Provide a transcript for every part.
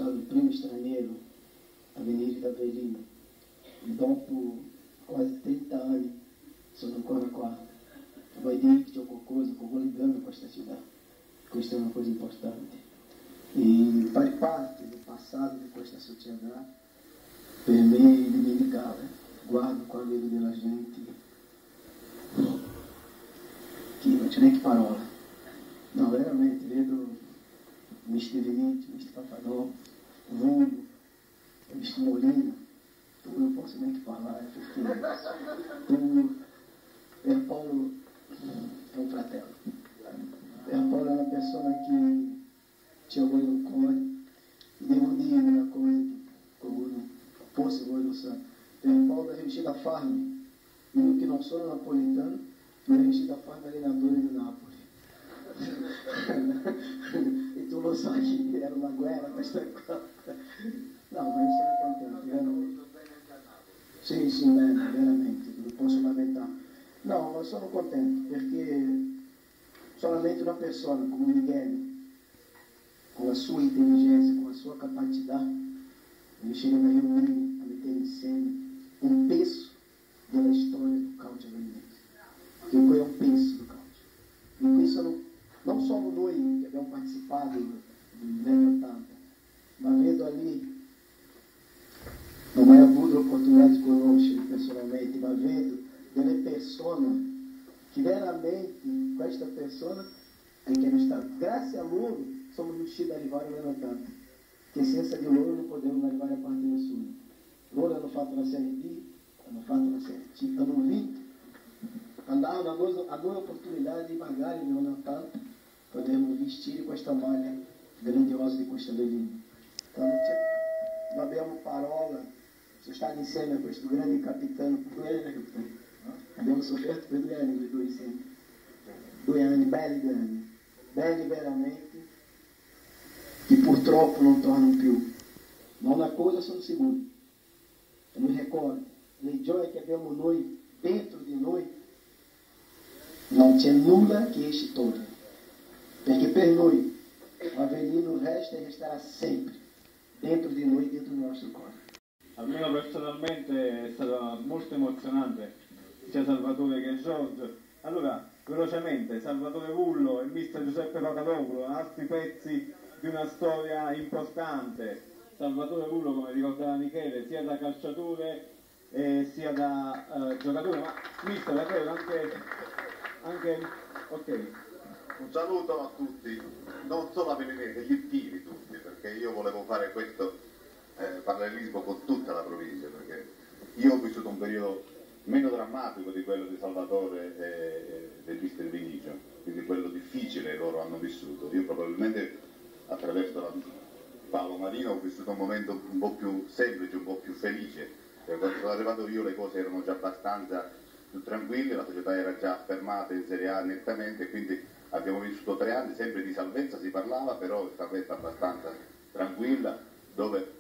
stato il primo straniero a venire da Berlino. E dopo quasi 30 anni sono ancora qua. Vuol dire che c'è qualcosa che sto ligando a questa città. Questa è una cosa importante. E fare parte del passato di questa società per me è indimenticabile. Guardo qua, vedo della gente che non c'è neanche parola. No, veramente, vedo Mr. Vinicius, Mr. Papadopoulos, Vullo, Mr. Molina. Tu non posso neanche parlare perché tu, per Paolo, è un fratello. Per Paolo è una persona che ci vuole un cuore. Devo dire una cosa che uno forse voglio sapere. Per Paolo è riuscito a farmi, io che non sono napoletano, ma è riuscito a farmi allenatore di Napoli. E tu lo sai che era una guerra questa qua. No, ma io sono contento, veramente. Sì, sì, bene, veramente, non posso lamentare. No, ma sono contento perché solamente una persona come Miguel, con la sua intelligenza, con la sua capacità, riuscirebbe a riunire, a mettere insieme un peso della storia do calcio veneziano. Che quello è un peso do calcio. E questo non solo noi che abbiamo partecipato negli anni 80, ma vedo lì, non ho mai avuto l'opportunità di conoscere personalmente, ma vedo delle persone che veramente questa persona è che non sta, grazie a loro siamo riusciti ad arrivare all'anno 80, che senza di loro non potevamo arrivare a parte nessuno. Loro hanno fatto la Serie B, hanno fatto la Serie C, hanno vinto, andavano a due opportunità di magari nell'anno 80 potermos vestire questa maglia grandiosa di questa Berlino. Então non abbiamo parola, sono stati insieme a questo grande capitano, abbiamo sofferto per 2 anni quei due insieme, 2 anni belli veramente, che purtroppo non tornano più, ma una cosa sono sicuro, eu mi ricordo, le gioie che abbiamo noi dentro di noi, non c'è nulla che esce torna, perché per noi Avelino resta e resterà sempre dentro di noi, dentro del nostro cuore. Almeno personalmente è stato molto emozionante sia Salvatore che Giorgio. Allora, velocemente, Salvatore Vullo e mister Giuseppe Papadopoulos, altri pezzi di una storia importante. Salvatore Vullo, come ricordava Michele, sia da calciatore sia da giocatore, ma mister, la prego, anche ok. Un saluto a tutti, non solo a Venezia, gli irpini tutti, perché io volevo fare questo parallelismo con tutta la provincia, perché io ho vissuto un periodo meno drammatico di quello di Salvatore e del mister Vinicius, quindi quello difficile loro hanno vissuto. Io probabilmente attraverso Paolo Marino ho vissuto un momento un po' più semplice, un po' più felice. Quando sono arrivato io le cose erano già abbastanza più tranquille, la società era già fermata in Serie A nettamente, quindi abbiamo vissuto 3 anni, sempre di salvezza si parlava, però salvezza abbastanza tranquilla, dove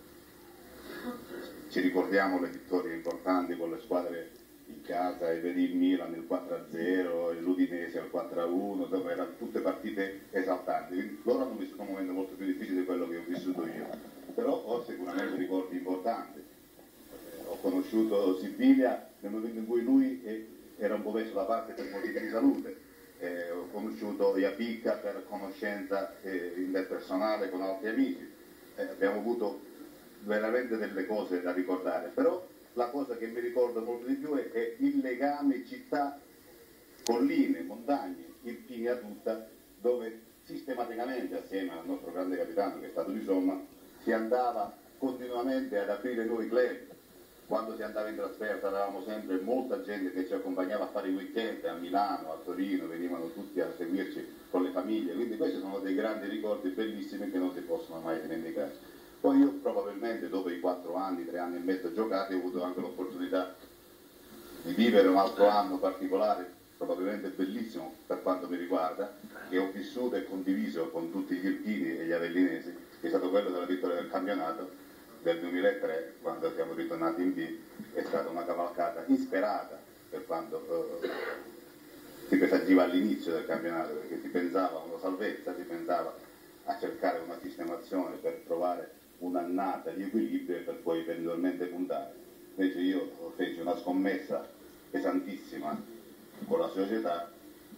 ci ricordiamo le vittorie importanti con le squadre in casa, e vedi il Milan il 4-0, l'Udinese al 4-1, dove erano tutte partite esaltanti. Quindi loro hanno vissuto un momento molto più difficile di quello che ho vissuto io, però ho sicuramente ricordi importanti. Ho conosciuto Silvilia nel momento in cui lui era un po' messo da parte per motivi di salute. Ho conosciuto Iapicca per conoscenza interpersonale con altri amici, abbiamo avuto veramente delle cose da ricordare, però la cosa che mi ricordo molto di più è il legame città, colline, montagne, Irpini a tutta, dove sistematicamente assieme al nostro grande capitano che è stato di Somma si andava continuamente ad aprire nuovi club. Quando si andava in trasferta avevamo sempre molta gente che ci accompagnava a fare i weekend a Milano, a Torino, venivano tutti a seguirci con le famiglie, quindi questi sono dei grandi ricordi bellissimi che non si possono mai dimenticare. Poi io probabilmente dopo i 4 anni, 3 anni e mezzo giocati ho avuto anche l'opportunità di vivere un altro anno particolare, probabilmente bellissimo per quanto mi riguarda, che ho vissuto e condiviso con tutti gli irpini e gli avellinesi, che è stato quello della vittoria del campionato del 2003, quando siamo ritornati in B. È stata una cavalcata insperata per quanto si presagiva all'inizio del campionato, perché si pensava a una salvezza, si pensava a cercare una sistemazione per trovare un'annata di equilibrio per poi eventualmente puntare. Invece io feci una scommessa pesantissima con la società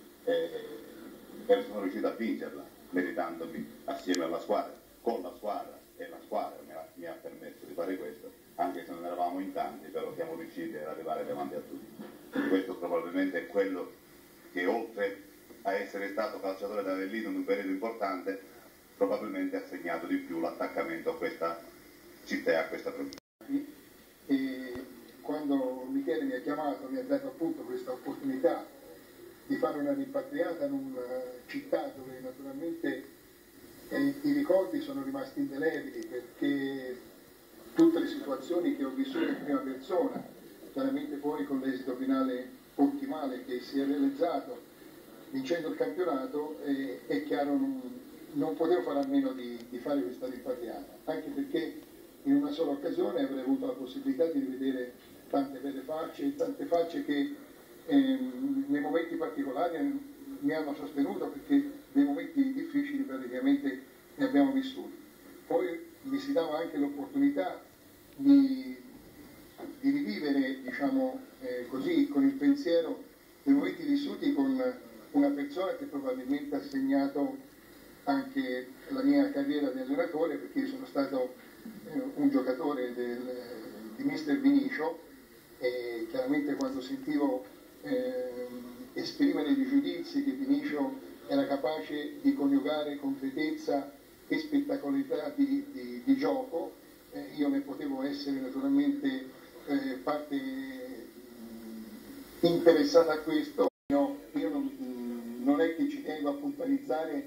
e sono riuscito a vincerla, meritandomi assieme alla squadra, con la squadra, e la squadra mi ha permesso di fare questo, anche se non eravamo in tanti, però siamo riusciti ad arrivare davanti a tutti. Questo probabilmente è quello che, oltre a essere stato calciatore d'Avellino in un periodo importante, probabilmente ha segnato di più l'attaccamento a questa città e a questa provincia. E quando Michele mi ha chiamato, mi ha dato appunto questa opportunità di fare una rimpatriata in una città dove naturalmente i ricordi sono rimasti indelebili, perché tutte le situazioni che ho vissuto in prima persona, chiaramente poi con l'esito finale ottimale che si è realizzato vincendo il campionato, è chiaro non potevo fare a meno di fare questa rimpatriata, anche perché in una sola occasione avrei avuto la possibilità di rivedere tante belle facce e tante facce che nei momenti particolari mi hanno sostenuto, perché dei momenti difficili praticamente ne abbiamo vissuti. Poi mi si dava anche l'opportunità di rivivere, diciamo così, con il pensiero dei momenti vissuti con una persona che probabilmente ha segnato anche la mia carriera di allenatore, perché io sono stato un giocatore di Mister Vinicio, e chiaramente quando sentivo esprimere i giudizi che Vinicio era capace di coniugare concretezza e spettacolarità di gioco, io ne potevo essere naturalmente parte interessata a questo. No, io non è che ci tengo a puntualizzare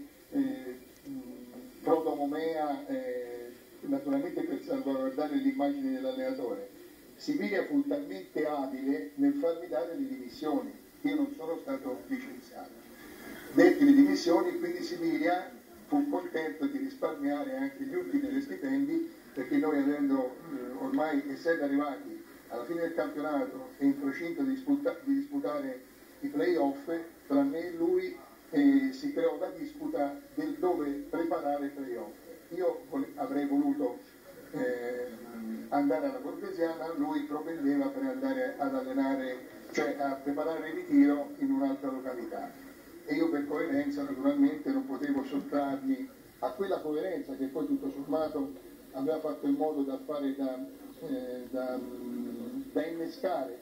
prodomomea naturalmente per salvaguardare l'immagine dell'allenatore. Sibilia fu talmente abile nel farmi dare le dimissioni, io non sono stato licenziato. Detti le dimissioni, quindi Sibilia fu contento di risparmiare anche gli ultimi degli stipendi, perché noi avendo ormai, essendo arrivati alla fine del campionato e in procinto di disputare i play-off, tra me e lui si creò la disputa del dove preparare i play-off. Io avrei voluto andare alla Borghesiana, lui propendeva per andare ad allenare, cioè a preparare il ritiro in un'altra località, e io per coerenza naturalmente non potevo sottrarmi a quella coerenza che poi tutto sommato aveva fatto in modo da fare da innescare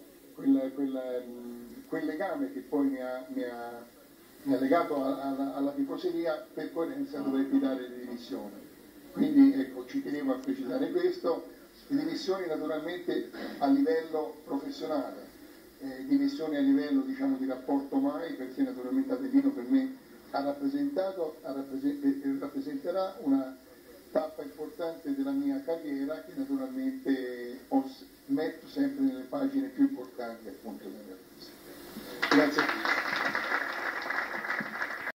quel legame che poi mi ha legato alla tifoseria. Per coerenza dovetti dare le dimissioni. Quindi ecco, ci tenevo a precisare questo. Le dimissioni naturalmente a livello professionale, dimissioni a livello, diciamo, di rapporto mai, perché naturalmente Avellino per me ha rappresentato e rappresenterà una tappa importante della mia carriera, che naturalmente metto sempre nelle pagine più